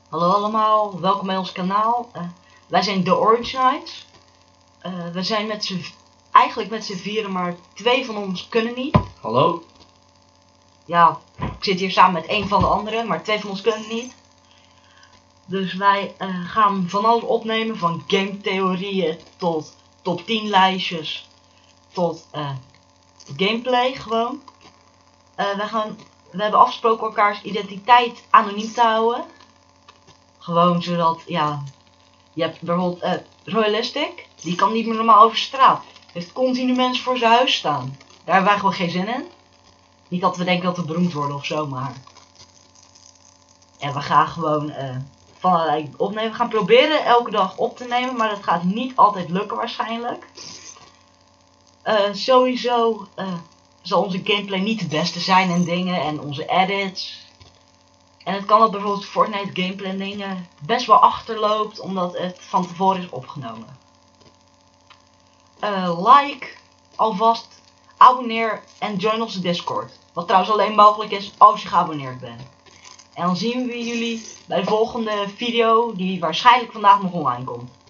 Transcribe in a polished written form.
Hallo allemaal, welkom bij ons kanaal. Wij zijn The Orange Knights. We zijn eigenlijk met z'n vieren, maar twee van ons kunnen niet. Hallo? Ja, ik zit hier samen met één van de anderen, maar twee van ons kunnen niet. Dus wij gaan van alles opnemen, van gametheorieën tot top 10 lijstjes, tot gameplay gewoon. We hebben afgesproken elkaars identiteit anoniem te houden. Gewoon zodat, ja, je hebt bijvoorbeeld Royalistic, die kan niet meer normaal over straat. Heeft continu mensen voor zijn huis staan. Daar hebben wij gewoon geen zin in. Niet dat we denken dat we beroemd worden of zo, maar... En we gaan gewoon van allerlei opnemen. We gaan proberen elke dag op te nemen, maar dat gaat niet altijd lukken waarschijnlijk. Sowieso zal onze gameplay niet de beste zijn en dingen en onze edits. En het kan dat bijvoorbeeld Fortnite gameplay dingen best wel achterloopt, omdat het van tevoren is opgenomen. Like alvast, abonneer en join onze Discord. Wat trouwens alleen mogelijk is als je geabonneerd bent. En dan zien we jullie bij de volgende video die waarschijnlijk vandaag nog online komt.